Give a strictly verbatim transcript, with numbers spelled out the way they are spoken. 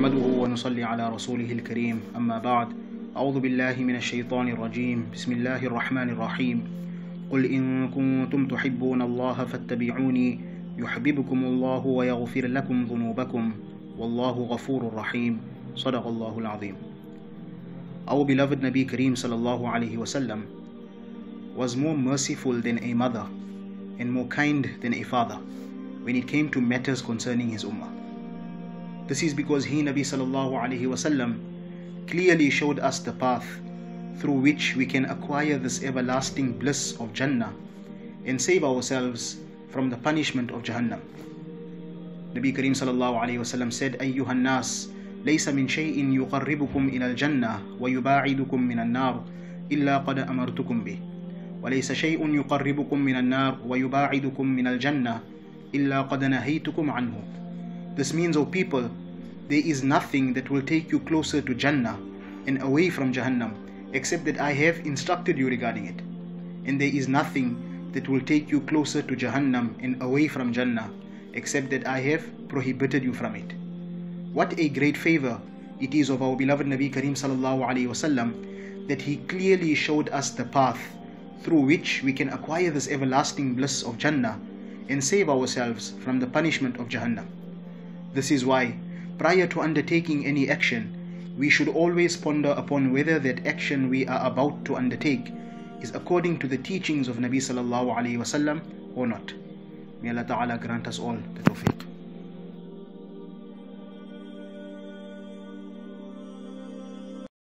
نحمده ونصلي على رسوله الكريم أما بعد أعوذ بالله من الشيطان الرجيم بسم الله الرحمن الرحيم قل إن كنتم تحبون الله فاتبعوني يحببكم الله ويغفر لكم ذنوبكم والله غفور رحيم صدق الله العظيم. Our beloved Nabi Kareem sallallahu alayhi wasallam was more merciful than a mother and more kind than a father when it came to matters concerning his ummah. This is because he, Nabi sallallahu alayhi wasallam, clearly showed us the path through which we can acquire this everlasting bliss of Jannah and save ourselves from the punishment of Jahannam. Nabi Kareem sallallahu alayhi wasallam said, Ayyuhan nas, laysa min shay'in yuqarribukum ila al-jannah wa yuba'idukum min an-nar illa qad amartukum bih. وليس شيء يقربكم من النار ويباعدكم من الجنة إلا قد نهيتكم عنه. This means, O people, there is nothing that will take you closer to Jannah and away from Jahannam except that I have instructed you regarding it. And there is nothing that will take you closer to Jahannam and away from Jannah except that I have prohibited you from it. What a great favor it is of our beloved Nabi Kareem sallallahu alayhi wasallam that he clearly showed us the path through which we can acquire this everlasting bliss of Jannah and save ourselves from the punishment of Jahannam. This is why, prior to undertaking any action, we should always ponder upon whether that action we are about to undertake is according to the teachings of Nabi sallallahu alayhi wasallam or not. May Allah Ta'ala grant us all the tawfiq.